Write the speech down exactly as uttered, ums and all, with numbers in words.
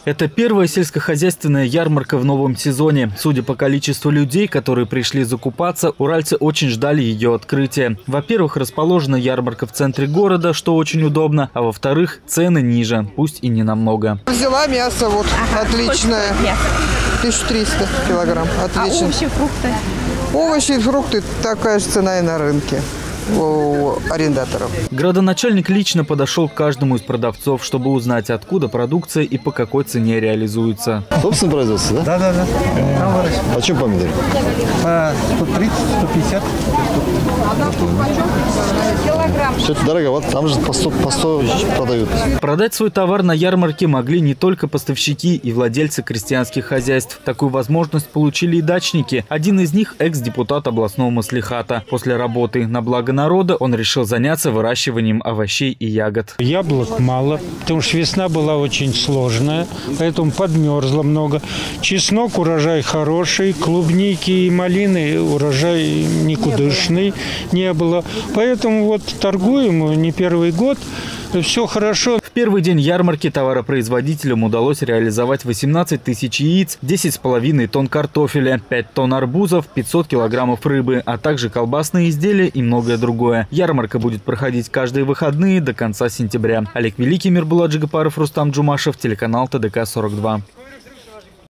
Это первая сельскохозяйственная ярмарка в новом сезоне. Судя по количеству людей, которые пришли закупаться, уральцы очень ждали ее открытия. Во-первых, расположена ярмарка в центре города, что очень удобно, а во-вторых, цены ниже, пусть и не намного. Взяла мясо, вот, ага, отличное. тысяча триста килограмм, отлично. А овощи, фрукты? Овощи и фрукты, такая же цена и на рынке у арендаторов. Градоначальник лично подошел к каждому из продавцов, чтобы узнать, откуда продукция и по какой цене реализуется. Собственно, производство, да? Да, да, да. А чем помидоры? По сто тридцать — сто пятьдесят. Все это дороговато, там же по сто, по сто продают. Продать свой товар на ярмарке могли не только поставщики и владельцы крестьянских хозяйств. Такую возможность получили и дачники. Один из них – экс-депутат областного маслихата. После работы на благо народа он решил заняться выращиванием овощей и ягод. Яблок мало, потому что весна была очень сложная, поэтому подмерзло много. Чеснок урожай хороший, клубники и малины урожай никудышный не было. Поэтому вот торгуем не первый год, все хорошо. В первый день ярмарки товаропроизводителям удалось реализовать восемнадцать тысяч яиц, десять с половиной тонн картофеля, пять тонн арбузов, пятьсот килограммов рыбы, а также колбасные изделия и многое другое. Ярмарка будет проходить каждые выходные до конца сентября. Олег Великий, Мирбулат Джигапаров, Рустам Джумашев, телеканал ТДК сорок два.